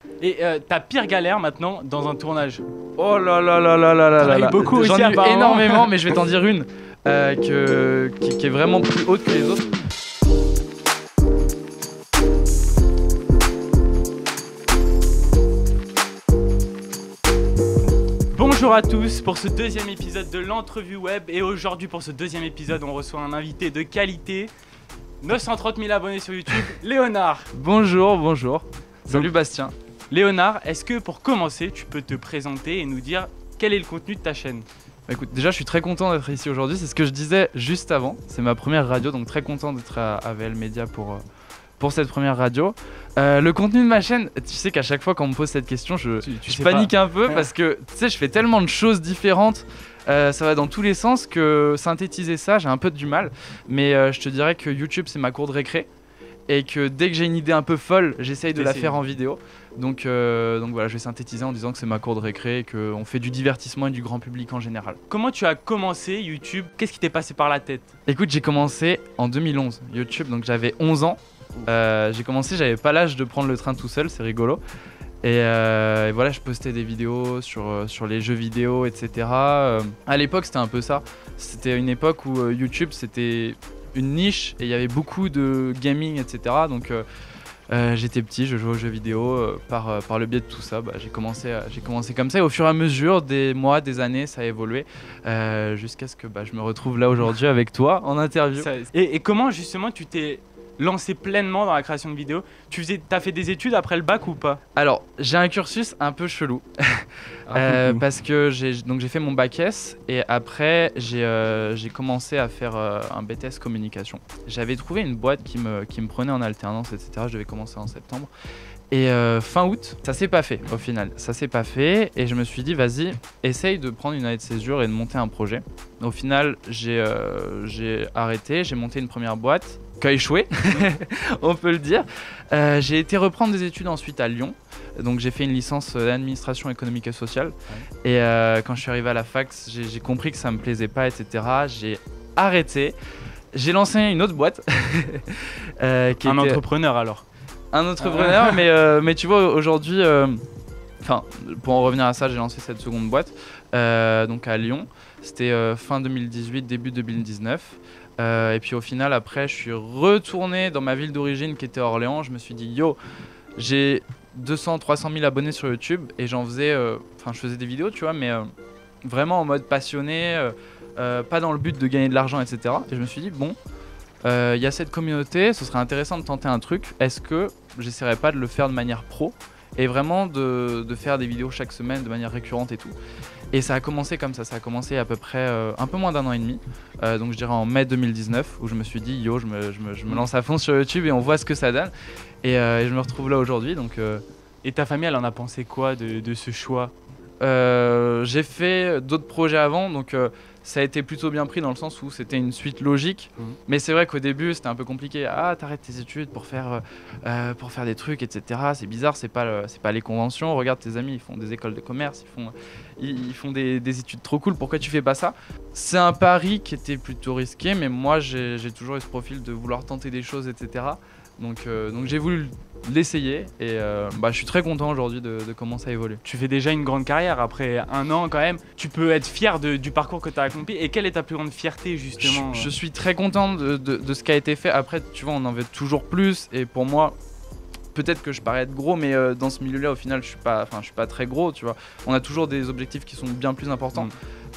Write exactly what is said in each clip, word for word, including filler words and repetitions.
Et euh, ta pire galère maintenant dans un tournage? Oh là là là là là là T'en as là eu beaucoup J'en aussi, ai eu apparemment. énormément, mais je vais t'en dire une euh, que, qui, qui est vraiment plus haute que les autres. Bonjour à tous pour ce deuxième épisode de l'entrevue web. Et aujourd'hui pour ce deuxième épisode on reçoit un invité de qualité. neuf cent trente mille abonnés sur YouTube, Léonard. Bonjour, bonjour. Salut Donc, Bastien. Léonard, est-ce que pour commencer tu peux te présenter et nous dire quel est le contenu de ta chaîne? Bah, écoute, déjà je suis très content d'être ici aujourd'hui, c'est ce que je disais juste avant. C'est ma première radio, donc très content d'être à A V L Media pour, euh, pour cette première radio. Euh, le contenu de ma chaîne, tu sais qu'à chaque fois quand on me pose cette question, je, Tu- tu je sais panique pas. un peu parce que tu sais, je fais tellement de choses différentes. Euh, ça va dans tous les sens que synthétiser ça, j'ai un peu du mal. Mais euh, je te dirais que YouTube, c'est ma cour de récré. Et que dès que j'ai une idée un peu folle, j'essaye de la T'essayes. faire en vidéo. Donc, euh, donc voilà, je vais synthétiser en disant que c'est ma cour de récré et qu'on fait du divertissement et du grand public en général. Comment tu as commencé YouTube? Qu'est-ce qui t'est passé par la tête? Écoute, j'ai commencé en deux mille onze, YouTube, donc j'avais onze ans. Euh, j'ai commencé, j'avais pas l'âge de prendre le train tout seul, c'est rigolo. Et, euh, et voilà, je postais des vidéos sur, euh, sur les jeux vidéo, et cetera. Euh, à l'époque, c'était un peu ça. C'était une époque où euh, YouTube, c'était une niche et il y avait beaucoup de gaming, et cetera. Donc euh, euh, j'étais petit, je jouais aux jeux vidéo. Euh, par, euh, par le biais de tout ça, bah, j'ai commencé, à- j'ai commencé comme ça. Et au fur et à mesure des mois, des années, ça a évolué. Euh, jusqu'à ce que bah, je me retrouve là aujourd'hui avec toi en interview. Ça- et, et comment justement tu t'es lancé pleinement dans la création de vidéos? Tu faisais, t'as fait des études après le bac ou pas? Alors, j'ai un cursus un peu chelou. Euh, parce que j'ai donc j'ai fait mon bac S et après j'ai euh, j'ai commencé à faire euh, un B T S communication. J'avais trouvé une boîte qui me, qui me prenait en alternance, et cetera. Je devais commencer en septembre. Et euh, fin août, ça s'est pas fait au final. Ça s'est pas fait et je me suis dit vas-y, essaye de prendre une année de césure et de monter un projet. Au final, j'ai euh, j'ai arrêté, j'ai monté une première boîte qui a échoué, on peut le dire. Euh, j'ai été reprendre des études ensuite à Lyon. Donc j'ai fait une licence d'administration économique et sociale. Ouais. Et euh, quand je suis arrivé à la fac, j'ai, j'ai compris que ça me plaisait pas, et cetera. J'ai arrêté. J'ai lancé une autre boîte. euh, qui Un était entrepreneur alors? un entrepreneur, mais, euh, mais tu vois, aujourd'hui, enfin, euh, pour en revenir à ça, j'ai lancé cette seconde boîte, euh, donc à Lyon. C'était euh, fin deux mille dix-huit, début deux mille dix-neuf. Euh, et puis au final, après, je suis retourné dans ma ville d'origine qui était Orléans. Je me suis dit, yo, j'ai deux cents, trois cent mille abonnés sur YouTube et j'en faisais, enfin, euh, je faisais des vidéos, tu vois, mais euh, vraiment en mode passionné, euh, euh, pas dans le but de gagner de l'argent, et cetera. Et je me suis dit, bon, il euh, y a cette communauté, ce serait intéressant de tenter un truc. Est-ce que j'essaierais pas de le faire de manière pro et vraiment de, de faire des vidéos chaque semaine de manière récurrente et tout. Et ça a commencé comme ça, ça a commencé à peu près euh, un peu moins d'un an et demi, euh, donc je dirais en mai deux mille dix-neuf, où je me suis dit yo, je me, je me, je me lance à fond sur YouTube et on voit ce que ça donne. Et, euh, et je me retrouve là aujourd'hui. Donc, euh... Et ta famille, elle en a pensé quoi de, de ce choix? euh, J'ai fait d'autres projets avant, donc euh, ça a été plutôt bien pris dans le sens où c'était une suite logique. Mmh. Mais c'est vrai qu'au début, c'était un peu compliqué. Ah, t'arrêtes tes études pour faire, euh, pour faire des trucs, et cetera. C'est bizarre, c'est pas, le, c'est pas les conventions. Regarde tes amis, ils font des écoles de commerce, ils font, ils, ils font des, des études trop cool. Pourquoi tu fais pas ça? C'est un pari qui était plutôt risqué, mais moi, j'ai, j'ai toujours eu ce profil de vouloir tenter des choses, et cetera. Donc, euh, donc j'ai voulu l'essayer et euh, bah, je suis très content aujourd'hui de, de comment ça évolue. Tu fais déjà une grande carrière après un an quand même. Tu peux être fier de, du parcours que tu as accompli. Et quelle est ta plus grande fierté justement? Je, je suis très content de, de, de ce qui a été fait. Après, tu vois, on en veut toujours plus. Et pour moi, peut-être que je parais être gros, mais euh, dans ce milieu-là, au final, je suis pas, enfin, je suis pas très gros. Tu vois, on a toujours des objectifs qui sont bien plus importants. Mmh.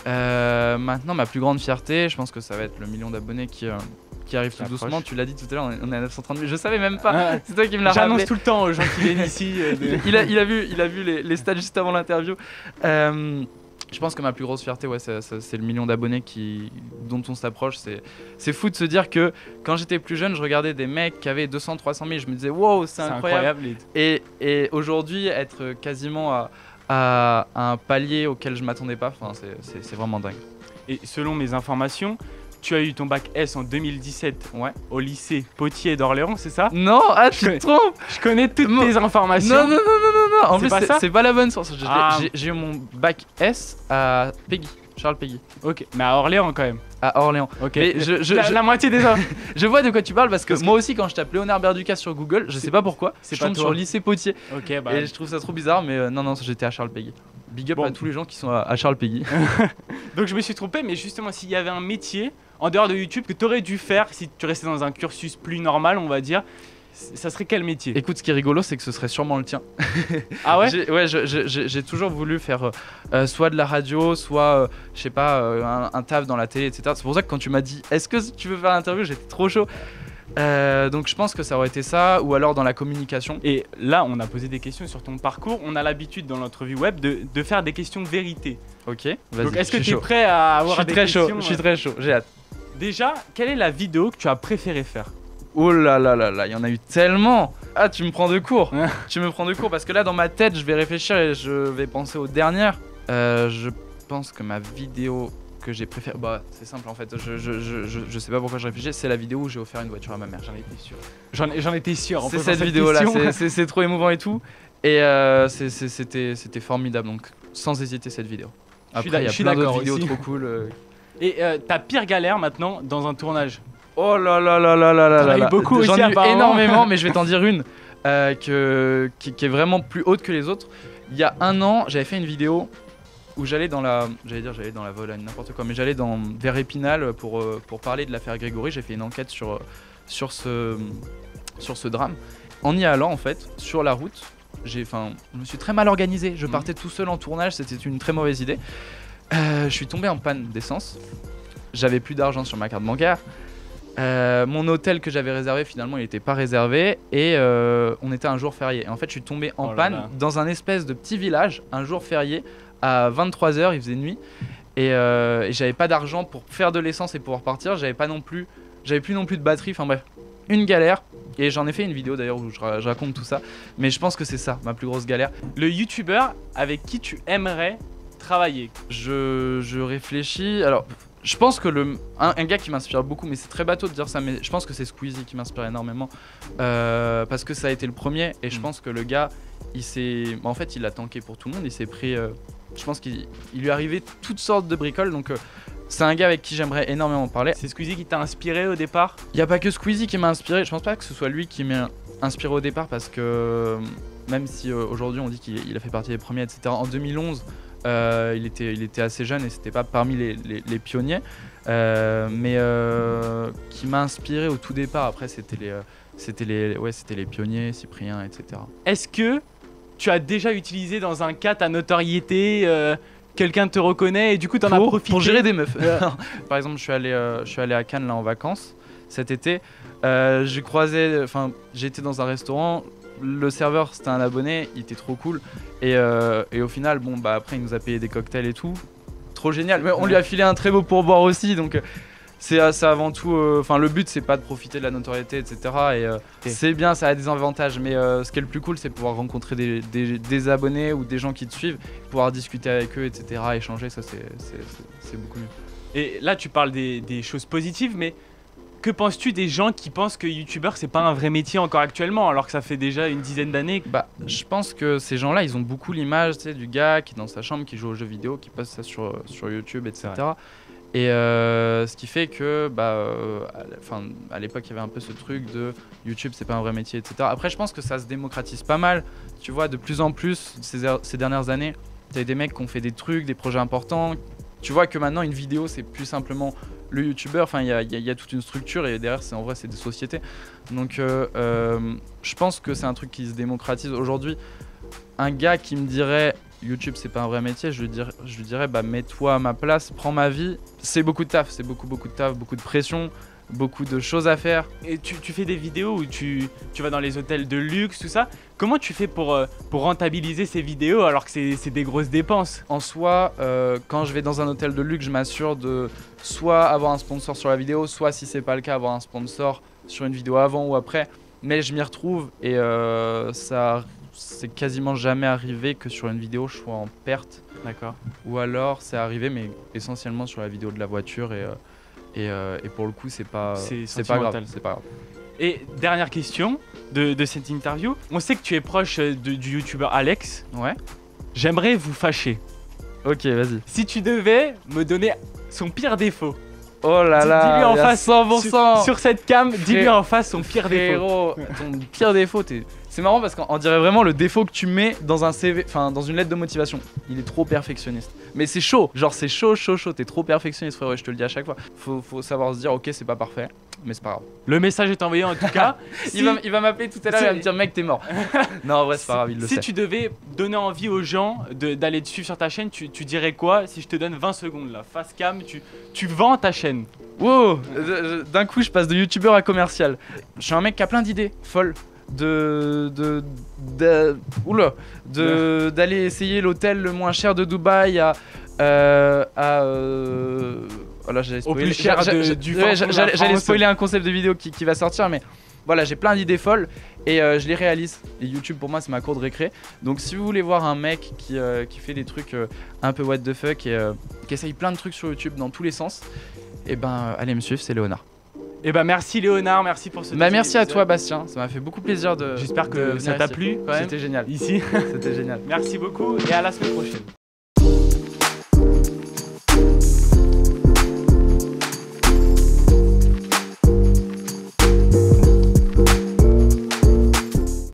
Euh, maintenant, ma plus grande fierté, je pense que ça va être le million d'abonnés qui. Euh, qui arrive tout doucement, tu l'as dit tout à l'heure, on est à neuf cent trente mille, je savais même pas, ah, c'est toi qui me l'as rappelé. J'annonce tout le temps aux gens qui viennent ici. Euh, de... il, a, il a vu, il a vu les, les stats juste avant l'interview. Euh, je pense que ma plus grosse fierté, ouais, c'est, c'est, c'est le million d'abonnés qui, dont on s'approche. C'est, c'est fou de se dire que quand j'étais plus jeune, je regardais des mecs qui avaient deux cents, trois cent mille, je me disais wow, c'est, c'est incroyable. incroyable. Et, et aujourd'hui, être quasiment à, à, à un palier auquel je m'attendais pas, c'est, c'est, c'est vraiment dingue. Et selon mes informations, tu as eu ton bac S en deux mille dix-sept, ouais, au lycée Potier d'Orléans, c'est ça? Non, ah, tu te trompes. Je connais toutes mon... tes informations. Non, non, non, non, non, non. En c'est plus, pas c'est, ça c'est pas la bonne source. J'ai, ah. j'ai, j'ai eu mon bac S à Peggy. Charles Péguy. Ok, mais à Orléans quand même. À Orléans. Ok. Mais je, je, la, je- la moitié des hommes. Je vois de quoi tu parles parce que Parce que- moi aussi, quand je tape Léonard Berducas sur Google, je sais C'est- pas pourquoi, c'est je pas tombe toi. sur lycée Potier. Ok, bah. Et je trouve ça trop bizarre, mais euh, non, non, j'étais à Charles Péguy. Big up Bon. à tous les gens qui sont à, à Charles Péguy. Donc je me suis trompé, mais justement, s'il y avait un métier en dehors de YouTube que tu aurais dû faire si tu restais dans un cursus plus normal, on va dire, c- ça serait quel métier? Écoute, ce qui est rigolo, c'est que ce serait sûrement le tien. Ah ouais? J'ai- Ouais, je- je- j'ai j'ai toujours voulu faire euh, euh, soit de la radio, soit, euh, je sais pas, euh, un, un taf dans la télé, et cetera. C'est pour ça que quand tu m'as dit, est-ce que tu veux faire l'interview, j'étais trop chaud. Euh, donc je pense que ça aurait été ça, ou alors dans la communication. Et là, on a posé des questions sur ton parcours. On a l'habitude dans l'entrevue web de, de faire des questions vérité. Ok, vas-y. Donc est-ce que je tu suis es chaud. prêt à Je avoir suis des très questions chaud, je suis euh, très chaud, j'ai hâte. Déjà, quelle est la vidéo que tu as préféré faire? Oh là là là là, il y en a eu tellement. Ah, tu me prends de court. Ouais. Tu me prends de court parce que là, dans ma tête, je vais réfléchir et je vais penser aux dernières. Euh, je pense que ma vidéo que j'ai préférée, bah c'est simple en fait. Je, je, je, je, je sais pas pourquoi je réfléchis. C'est la vidéo où j'ai offert une voiture à ma mère. J'en étais sûr. J'en j'en étais sûr. en C'est posant cette vidéo là. question. C'est- C'est c'est trop émouvant et tout. Et euh, c'est- c'est- c'était c'était formidable. Donc sans hésiter cette vidéo. Je suis Après, il y d'ac- a je suis plein d'autres d'accord vidéos aussi. trop cool. euh. Et euh, ta pire galère maintenant dans un tournage? Oh là là là là là là T'en as là eu là. beaucoup J'en aussi, ai eu apparemment. énormément, mais je vais t'en dire une euh, que, qui, qui est vraiment plus haute que les autres. Il y a un an, j'avais fait une vidéo où j'allais dans la, j'allais dire j'allais dans la Vologne, n'importe quoi, mais j'allais dans vers Épinal pour euh, pour parler de l'affaire Grégory. J'ai fait une enquête sur euh, sur ce sur ce drame. En y allant en fait sur la route, j'ai, enfin, je me suis très mal organisé. Je Mhm. partais tout seul en tournage, c'était une très mauvaise idée. Euh, je suis tombé en panne d'essence. J'avais plus d'argent sur ma carte bancaire. Euh, mon hôtel que j'avais réservé, finalement, il n'était pas réservé. Et euh, on était un jour férié. Et en fait, je suis tombé en Oh là panne là. dans un espèce de petit village, un jour férié, à vingt-trois heures, il faisait nuit. Et, euh, et j'avais pas d'argent pour faire de l'essence et pouvoir partir. J'avais pas non plus, j'avais plus non plus de batterie. Enfin bref, une galère. Et j'en ai fait une vidéo d'ailleurs où je, ra- je raconte tout ça. Mais je pense que c'est ça, ma plus grosse galère. Le youtubeur avec qui tu aimerais travailler? Je, je réfléchis. Alors, je pense que le, un, un gars qui m'inspire beaucoup, mais c'est très bateau de dire ça, mais je pense que c'est Squeezie qui m'inspire énormément. Euh, parce que ça a été le premier. Et je Mm. pense que le gars, il s'est. bah, en fait, il a tanké pour tout le monde. Il s'est pris. euh, je pense qu'il il lui est arrivé toutes sortes de bricoles. Donc, euh, c'est un gars avec qui j'aimerais énormément parler. C'est Squeezie qui t'a inspiré au départ? Il n'y a pas que Squeezie qui m'a inspiré. Je pense pas que ce soit lui qui m'a inspiré au départ parce que euh, même si euh, aujourd'hui on dit qu'il il a fait partie des premiers, et cetera. En deux mille onze, euh, il, était, il était assez jeune et c'était pas parmi les, les- les pionniers. Euh, mais euh, qui m'a inspiré au tout départ. Après, c'était les, euh, c'était les, ouais, c'était les pionniers, Cyprien, et cetera. Est-ce que tu as déjà utilisé dans un cas ta notoriété, euh, quelqu'un te reconnaît et du coup t'en as Pour, profité pour gérer des meufs. Ouais. Par exemple, je suis allé, euh, je suis allé à Cannes là en vacances cet été. Euh, j'ai croisé, enfin, j'étais dans un restaurant. Le serveur c'était un abonné, il était trop cool. Et, euh, et au final, bon bah après il nous a payé des cocktails et tout, trop génial. Mais on lui a filé un très beau pourboire aussi, donc euh, c'est euh, c'est avant tout. Enfin, le but c'est pas de profiter de la notoriété, et cetera. Et euh, Ok. c'est bien, ça a des avantages. Mais euh, ce qui est le plus cool, c'est pouvoir rencontrer des, des- des abonnés ou des gens qui te suivent, pouvoir discuter avec eux, et cetera. Échanger, ça c'est c'est- c'est- c'est beaucoup mieux. Et là tu parles des, des choses positives, mais que penses-tu des gens qui pensent que youtubeur c'est pas un vrai métier encore actuellement alors que ça fait déjà une dizaine d'années? Bah, je pense que ces gens-là, ils ont beaucoup l'image, tu sais, du gars qui est dans sa chambre, qui joue aux jeux vidéo, qui passe ça sur, sur YouTube, et cetera. Et euh, ce qui fait que, bah, euh, à la- enfin, à l'époque, il y avait un peu ce truc de YouTube, c'est pas un vrai métier, et cetera. Après, je pense que ça se démocratise pas mal. Tu vois, de plus en plus, ces, er- ces dernières années, t'as des mecs qui ont fait des trucs, des projets importants. Tu vois que maintenant, une vidéo, c'est plus simplement le youtubeur. Enfin, il y a, il y a- il y a toute une structure et derrière, c'est en vrai, c'est des sociétés. Donc, euh, euh, je pense que c'est un truc qui se démocratise aujourd'hui. Un gars qui me dirait YouTube c'est pas un vrai métier, je lui dirais, je lui dirais bah mets-toi à ma place, prends ma vie. C'est beaucoup de taf, c'est beaucoup beaucoup de taf, beaucoup de pression, beaucoup de choses à faire. Et tu, tu fais des vidéos où tu, tu vas dans les hôtels de luxe, tout ça. Comment tu fais pour, euh, pour rentabiliser ces vidéos alors que c'est c'est des grosses dépenses? En soi, euh, quand je vais dans un hôtel de luxe, je m'assure de soit avoir un sponsor sur la vidéo, soit si c'est pas le cas, avoir un sponsor sur une vidéo avant ou après. Mais je m'y retrouve et euh, ça c'est quasiment jamais arrivé que sur une vidéo je sois en perte. D'accord. Ou alors c'est arrivé mais essentiellement sur la vidéo de la voiture et, euh, et, euh, et pour le coup c'est pas, C'est c'est pas grave. sentimental. C'est pas grave. Et dernière question de, de cette interview. On sait que tu es proche euh, de- du youtubeur Alex. Ouais. J'aimerais vous fâcher. Ok, vas-y. Si tu devais me donner son pire défaut. Oh là Dis- là, dis-lui en il y a face, cent pour cent. Sur, sur cette cam, dis-lui Frère- en face son pire défaut. Frérot, ton pire défaut, t'es... C'est marrant parce qu'on dirait vraiment le défaut que tu mets dans un C V, enfin dans une lettre de motivation. Il est trop perfectionniste. Mais c'est chaud, genre c'est chaud, chaud, chaud. T'es trop perfectionniste, frérot, je te le dis à chaque fois. Faut, faut savoir se dire, ok, c'est pas parfait, mais c'est pas grave. Le message est envoyé en tout cas. Si- Il va, il va m'appeler tout à l'heure, Si- il va me dire, mec, t'es mort. Non, en vrai, c'est pas grave, il le si sait. tu devais donner envie aux gens de- d'aller te suivre sur ta chaîne, tu, tu dirais quoi si je te donne vingt secondes là, face cam, tu, tu vends ta chaîne. Wow, euh, d'un coup, je passe de youtubeur à commercial. Je suis un mec qui a plein d'idées folles. De, de, de, oula, de, d'aller essayer l'hôtel le moins cher de Dubaï à, euh, à, euh, voilà, j'allais Au spoiler, plus cher j'a- de- j'a- du ouais, fond j'a- de la j'allais j'allais France. spoiler un concept de vidéo qui, qui va sortir, mais voilà, j'ai plein d'idées folles et euh, je les réalise. Et YouTube pour moi c'est ma cour de récré. Donc si vous voulez voir un mec qui, euh, qui fait des trucs euh, un peu what the fuck et euh, qui essaye plein de trucs sur YouTube dans tous les sens, et ben euh, allez me suivre, c'est Léonard. Et bah merci Léonard, merci pour ce Bah deuxième merci à épisode. toi Bastien, ça m'a fait beaucoup plaisir de. J'espère de que venir ça t'a ici. plu quand même. C'était génial. Ici. C'était génial. Merci beaucoup et à la semaine prochaine.